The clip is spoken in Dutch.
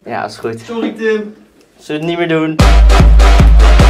Ja, is goed. Sorry Tim. Zullen we het niet meer doen?